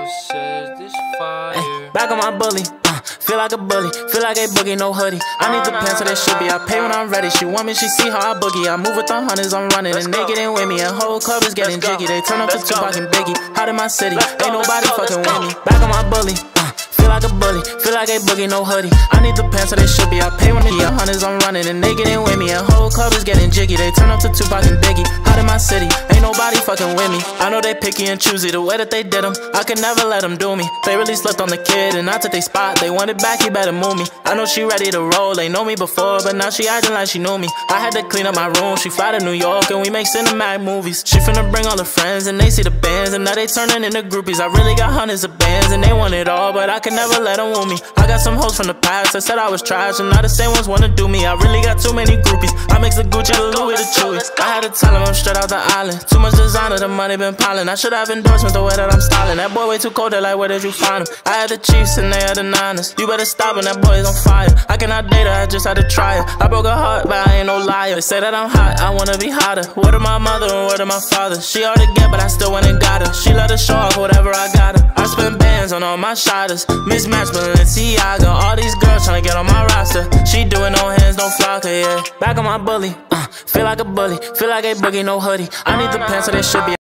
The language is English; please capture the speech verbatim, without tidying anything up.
says this fire. Ay, back on my bully, uh, feel like a bully, feel like a boogie, no hoodie. I need the pants so they should be. I pay when I'm ready. She want me, she see how I boogie. I move with the hunters, I'm running, and they get in with me. A whole club is getting jiggy. They turn up to Tupac and Biggie. Hot in my city, ain't nobody fucking with me. Back on my bully, uh, feel like a bully, feel like a boogie, no hoodie. I need the pants so they should be. I pay when the hunters, I'm running, and they get in with me. A whole club is getting jiggy. They turn up to Tupac and Biggie. Hot in my city, ain't nobody fucking with me. I know they picky and choosy, the way that they did them, I could never let them do me. They really slept on the kid and I took they spot. They want it back, you better move me. I know she ready to roll, they know me before, but now she acting like she knew me. I had to clean up my room, she fly to New York and we make cinematic movies. She finna bring all her friends and they see the bands, and now they turning into groupies. I really got hundreds of bands and they want it all, but I can never let them woo me. I got some hoes from the past that said I was trash, and now the same ones wanna do me. I really got too many groupies. I mix the Gucci, the Louis, the Chewy. I had to tell them I'm straight out the island. Too much designer, the money been piling. I should have endorsements the way that I'm styling. That boy way too cold, they're like, where did you find him? I had the Chiefs and they had the Niners. You better stop when that boy is on fire. I cannot date her, I just had to try her. I broke her heart, but I ain't no liar. They say that I'm hot, I wanna be hotter. Word of my mother and word of my father. She hard to get, but I still went and got her. She let her show off whatever I got her. I spend bands on all my shotters. Mismatch Balenciaga. All these girls tryna get on my roster. She doing no hands, no flocker, yeah. Back on my bully, uh, feel like a bully, feel like a boogie, no hoodie. I need the pants so they should be.